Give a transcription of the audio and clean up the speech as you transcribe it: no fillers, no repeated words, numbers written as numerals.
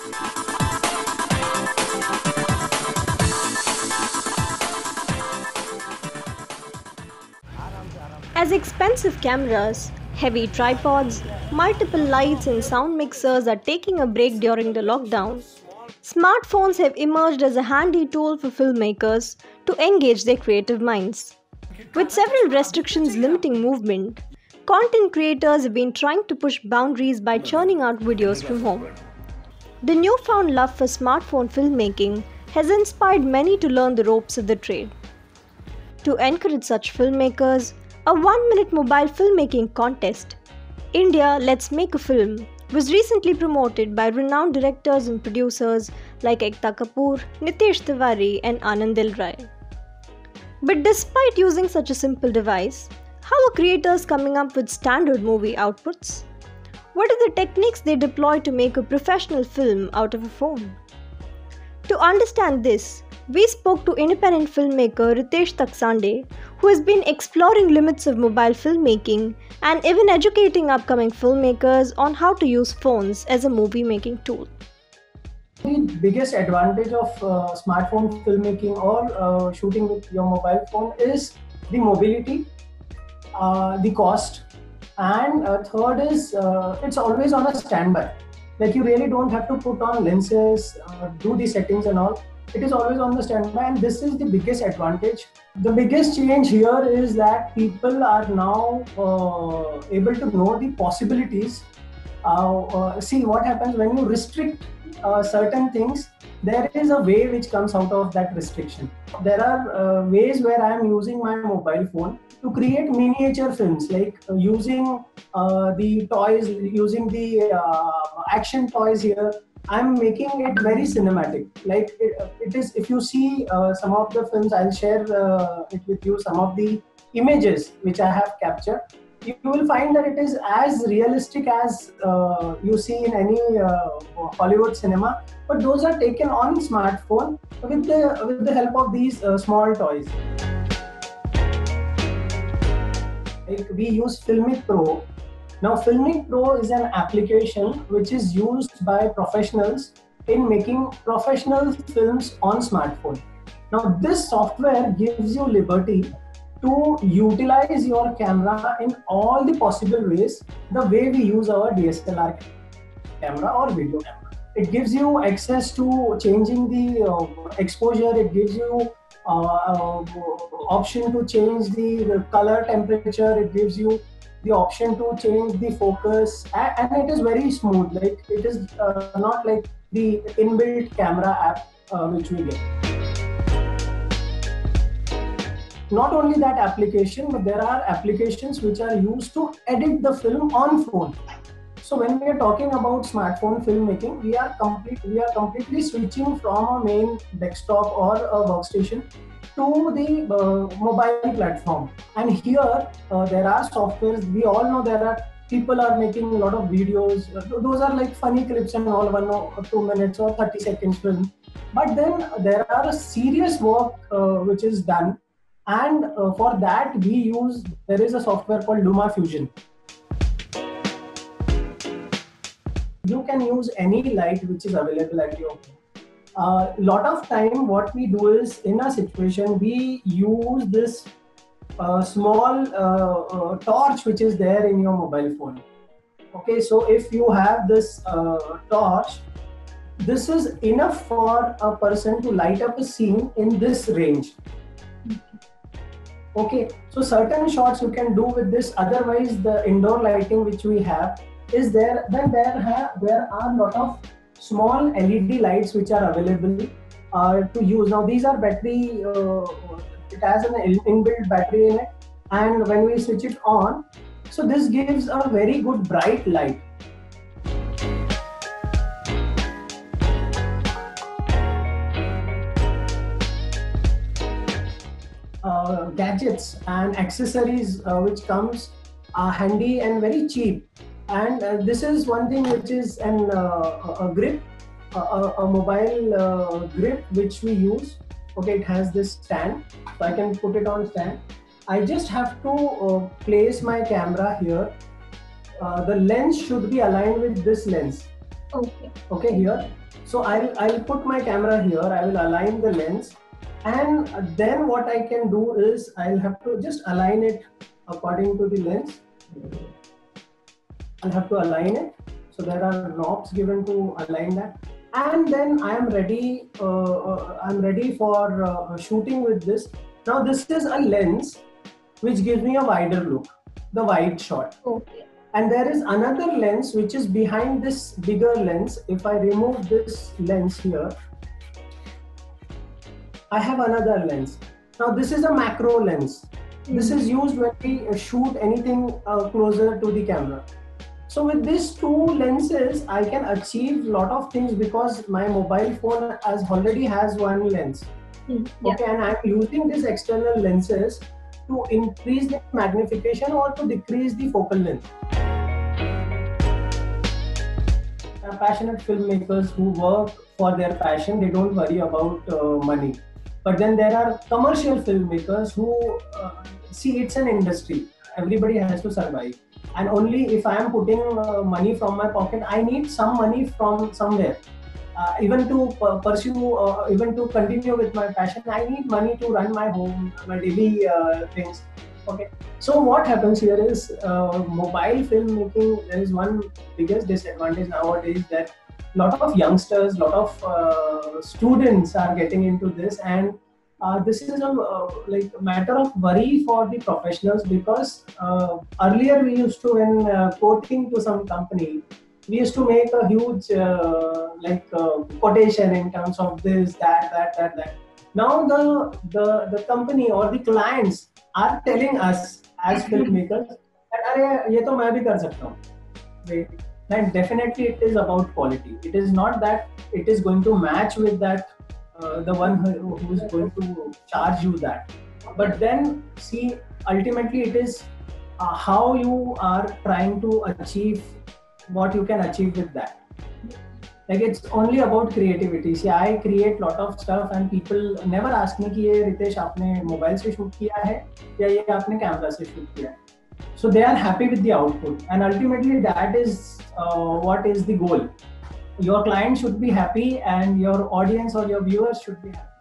As expensive cameras, heavy tripods, multiple lights, and sound mixers are taking a break during the lockdown, smartphones have emerged as a handy tool for filmmakers to engage their creative minds. With several restrictions limiting movement, content creators have been trying to push boundaries by churning out videos from home. The newfound love for smartphone filmmaking has inspired many to learn the ropes of the trade. To encourage such filmmakers, a 1-minute mobile filmmaking contest, India Let's Make a Film, was recently promoted by renowned directors and producers like Ekta Kapoor, Nitesh Tiwari, and Anand Dil Rai. But despite using such a simple device, how are creators coming up with standard movie outputs? What are the techniques they deploy to make a professional film out of a phone? To understand this, we spoke to independent filmmaker Ritesh Taksande, who has been exploring limits of mobile filmmaking and even educating upcoming filmmakers on how to use phones as a movie making tool. The biggest advantage of smartphone filmmaking or shooting with your mobile phone is the mobility, the cost, and third is it's always on a standby. Like you really don't have to put on lenses, do the settings and all. It is always on the standby, and this is the biggest advantage. The biggest change here is that people are now able to know the possibilities. See what happens when you restrict certain things. There is a way which comes out of that restriction. There are ways where I am using my mobile phone to create miniature films, like using the toys, using the action toys here. I'm making it very cinematic. Like it is, if you see some of the films, I'll share it with you, some of the images which I have captured. You will find that it is as realistic as you see in any Hollywood cinema, but those are taken on smartphone with the help of these small toys. Like we use Filmic Pro. Now, Filmic Pro is an application which is used by professionals in making professional films on smartphone. Now, this software gives you liberty to utilize your camera in all the possible ways, the way we use our DSLR camera or video camera. It gives you access to changing the exposure. It gives you option to change the color temperature. It gives you the option to change the focus, and it is very smooth. Like it is not like the inbuilt camera app which we get. Not only that application, but there are applications which are used to edit the film on phone. So when we are talking about smartphone filmmaking, we are completely switching from a main desktop or a workstation to the mobile platform. And here there are softwares. We all know there are people are making a lot of videos. Those are like funny clips and all, 1 or 2 minutes or 30 seconds film. But then there are a serious work which is done. And for that there is a software called LumaFusion. You can use any light which is available at your home. Lot of time what we do is, in a situation, we use this small torch which is there in your mobile phone. Okay, so if you have this torch, this is enough for a person to light up a scene in this range. Okay, so certain shots you can do with this. Otherwise, the indoor lighting which we have is there. Then there are a lot of small LED lights which are available to use. Now these are battery. It has an inbuilt battery in it, and when we switch it on, so this gives a very good bright light. Gadgets and accessories which comes handy and very cheap, and this is one thing which is a grip, a mobile grip which we use. Okay, it has this stand, so I can put it on stand. I just have to place my camera here. The lens should be aligned with this lens. Okay, here. So I'll put my camera here, I will align the lens, and then what I can do is I'll have to just align it according to the lens. I'll have to align it. So there are knobs given to align that, and then I am ready. I'm ready for shooting with this. Now this is a lens which gives me a wider look, the wide shot. Okay. And there is another lens which is behind this bigger lens. If I remove this lens here, I have another lens. Now this is a macro lens. This is used when we shoot anything closer to the camera. So with these two lenses, I can achieve a lot of things because my mobile phone already has one lens. Okay, and I'm using these external lenses to increase the magnification or to decrease the focal length. Passionate filmmakers who work for their passion, they don't worry about money. But then there are commercial filmmakers who see it's an industry. Everybody has to survive. And only if I am putting money from my pocket, I need some money from somewhere. Even to pursue, even to continue with my passion, I need money to run my home, my daily things. Okay. So what happens here is mobile filmmaking. There is one biggest disadvantage nowadays that a lot of youngsters, lot of students are getting into this, and this is a like matter of worry for the professionals because earlier we used to, when quoting to some company, we used to make a huge quotation in terms of this, that. Now the company or the clients are telling us as filmmakers that अरे ये तो मैं भी कर सकता हूँ. Then definitely it is about quality. It is not that it is going to match with that the one who is going to charge you that. But then see, ultimately it is how you are trying to achieve what you can achieve with that. Like it's only about creativity. See, I create lot of stuff and people never ask me कि ये रितेश आपने mobile से shoot किया है या ये आपने camera से शूट किया है. So they are happy with the output, and ultimately that is what is the goal. Your client should be happy and your audience or your viewers should be happy.